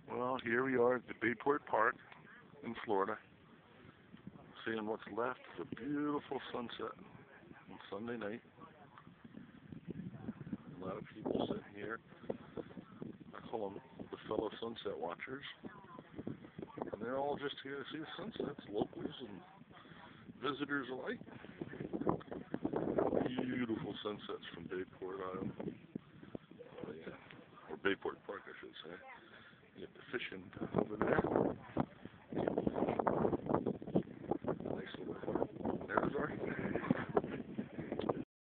Well, here we are at the Bayport Park in Florida, seeing what's left of a beautiful sunset on Sunday night. A lot of people sitting here. I call them the fellow sunset watchers. And they're all just here to see the sunsets, locals and visitors alike. Beautiful sunsets from Bayport Island. Oh, yeah. Or Bayport Park, I should say. You get the fishing over there. Nice little. There's our